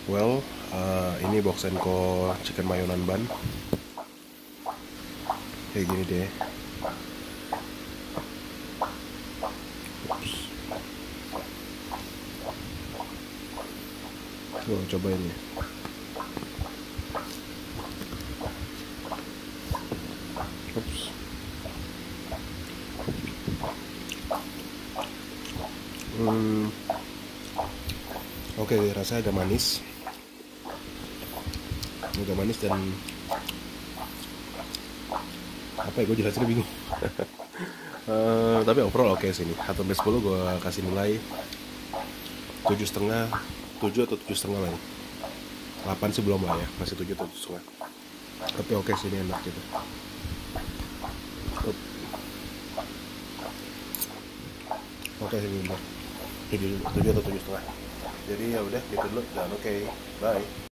Well, ini Box & Co chicken mayo nan bun. Kayak gini deh. Ups. Tuh, cobain ya. Ups. Oke, rasanya agak manis. Agak manis dan apa ya, gue jelasinnya bingung. Tapi overall oke sih nih. 1/10 gue kasih nilai 7,5, 7 atau 7,5 lah ya. 8 sih belum lah ya, masih 7 atau 7,5. Tapi oke sih, ini enak gitu. Oke sih bener. 7 atau 7,5. Jadi ya udah gitu dulu dan oke, bye.